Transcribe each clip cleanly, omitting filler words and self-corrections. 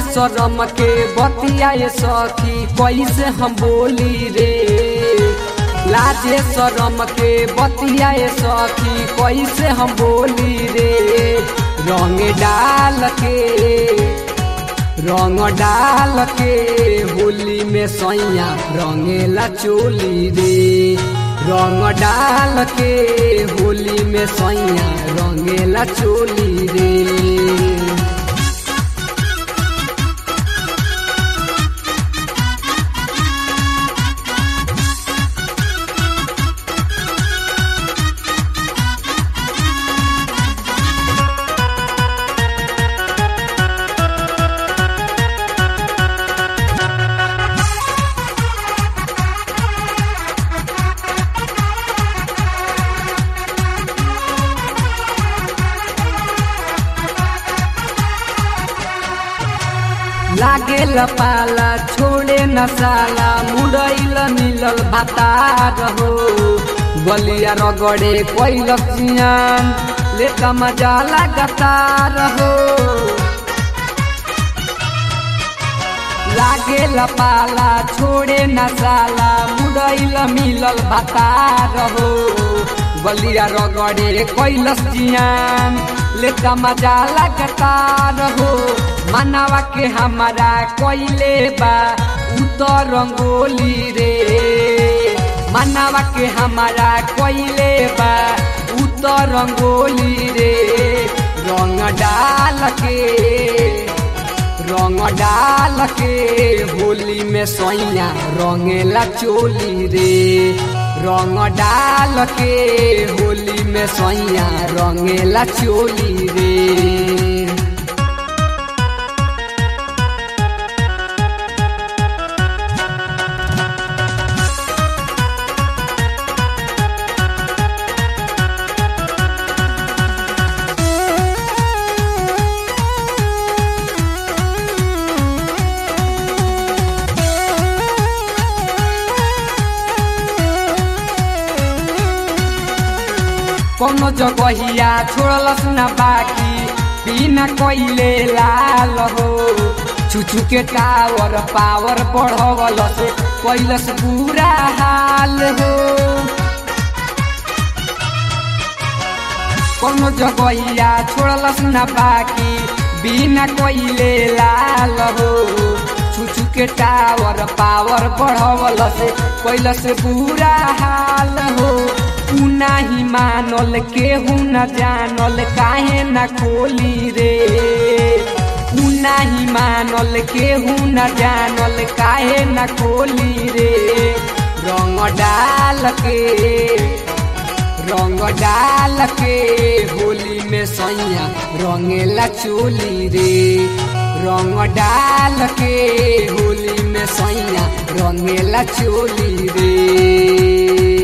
शरम के बतियाए सखी कैसे हम बोली रे। लाजे शरम के बतियाए सखी कैसे हम बोली रे। रंग डाल के होली में सैया रंगेला चोली रे। रंग डाल के होली में सैया रंगेला चोली रे। लागे पाला छोड़े न साला मुड़ैल मिलल भातार हो। बलिया रगड़े कैल जियान लेता मजा लगातार हो। लागे पाला छोड़े न साला मुड़ैल मिलल भातार हो। बलिया रगड़े कैल जियान लेता मजा लगातार हो। मनवा के हमारा कोइले बा उतर रंगोली रे। मनवा के हमारा कोइले बा उतर रंगोली रे। रंग डाल के होली में सैया रंगेला चोली रे। रंग डाल के होली में सैया रंगेला चोली रे। कोनो जगहिया छोड़लस न बाकी बिना कोइले लाल हो। छुछु के टावर पावर बढ़वलस कैलस बुरा हाल हो। कोनो जगहिया छोड़लस न बाकी बिना कोइले लाल हो। छुछु के टावर पावर बढ़वलस कैलस बुरा हाल हो। नाही मानल केहू न जानल काहे न खोली रे। नाही मानल केहू न जानल काहे न खोली रे। रंग डाल के होली में सैया रंगेला चोली रे। रंग डाल के होली में सैया रंगेला चोली रे।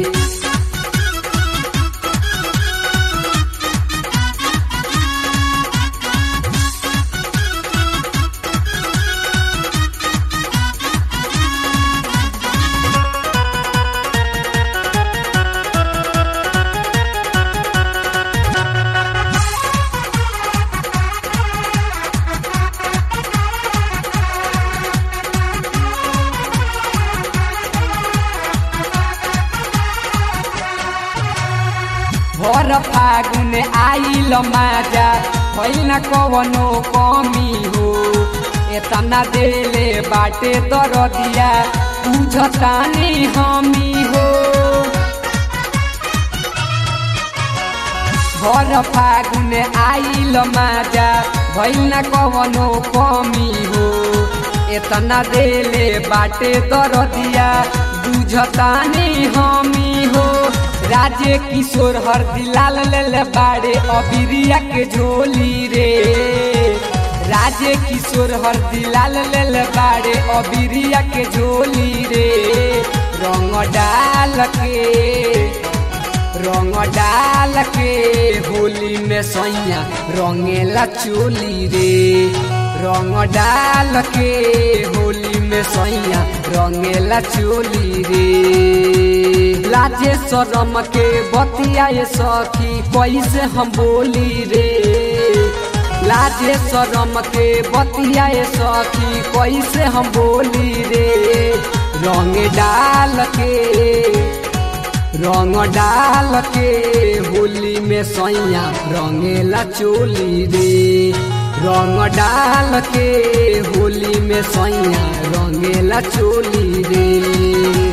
भर फागुन आइल माजा भइल न कवनो कमी हो। एतना देले बाटे दरदिया बुझतानी हमी हो। भर फागुन आइल माजा भइल न कवनो कमी हो। एतना देले बाटे दरदिया बुझतानी हमी हो। राजे किशोर हरदी लाल ले बाड़े अबिरिया के झोली रे। राजे किशोर हरदी लाल ले बाड़े अबिरिया के झोली रे। रंग डाल के होली में सैया रंगेला चोली रे। रंग डाल के होली में सैया रंगेला चोली रे। लाजे शरम के बतियाए सखी कैसे हम बोली रे। लाजे शरम के बतियाए सखी कैसे हम बोली रे। रंग डाल के होली में सैया रंगेला चोली रे। रंग डाल के होली में सैया रंगेला चोली रे।